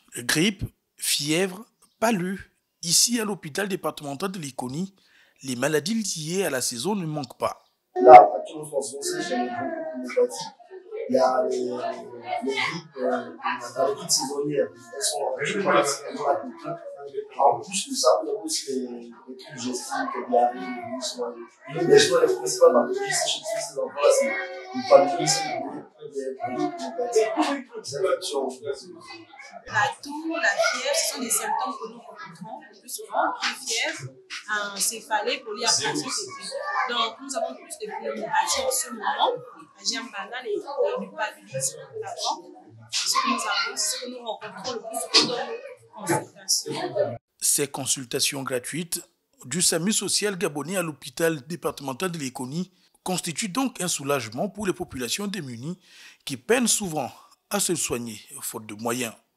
Grippe, fièvre, palu. Ici, à l'hôpital départemental de Likoni, les maladies liées à la saison ne manquent pas. Là, actuellement, en ce moment, j'ai beaucoup de maladies. Il y a les grippes, les grippes saisonnières. Elles sont en plus de ça, nous avons aussi les trucs digestifs, les diarrhées, les musulmans. Mais je vois les principales pathologies chez ces enfants-là, c'est le paludisme, les infections. La toux, la fièvre, ce sont des symptômes que nous rencontrons le plus souvent. Une fièvre, un céphalée, polyarthrose. Donc, nous avons plus de pneumopathie en ce moment, la germe banale et du paludisme. Ce que nous avons, ce que nous rencontrons le plus souvent dans nos consultations. Ces consultations gratuites du SAMU social gabonais à l'hôpital départemental de Likoni constituent donc un soulagement pour les populations démunies qui peinent souvent à se soigner faute de moyens.